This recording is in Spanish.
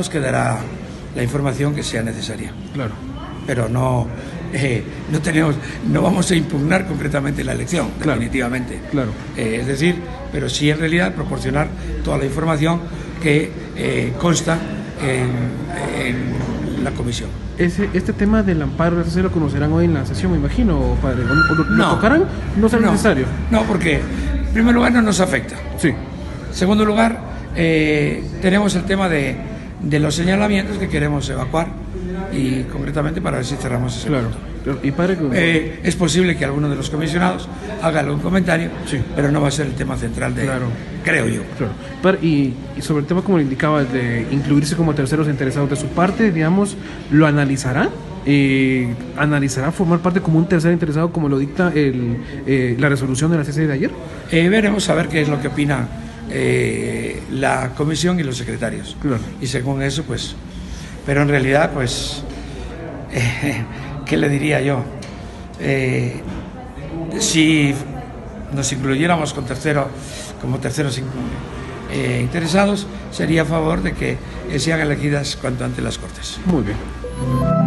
Nos quedará la información que sea necesaria. Claro. Pero no vamos a impugnar concretamente la elección, definitivamente. Claro. Es decir, pero sí en realidad proporcionar toda la información que consta en la comisión. Este tema del amparo, ¿se lo conocerán hoy en la sesión, me imagino, padre? ¿Lo tocarán? ¿No será necesario? No, porque en primer lugar no nos afecta. Sí. En segundo lugar, tenemos el tema de los señalamientos que queremos evacuar y concretamente para ver si cerramos ese punto. Y padre, es posible que alguno de los comisionados haga algún comentario, sí, pero no va a ser el tema central creo yo. Claro. Padre, y sobre el tema, como le indicaba, de incluirse como terceros interesados de su parte, digamos, ¿lo analizará? ¿Analizará formar parte como un tercer interesado como lo dicta la resolución de la CC de ayer? Veremos a ver qué es lo que opina la comisión y los secretarios. Claro. Y según eso, pues, pero en realidad, pues, ¿qué le diría yo? Si nos incluyéramos como terceros interesados, sería a favor de que sean elegidas cuanto antes las Cortes. Muy bien.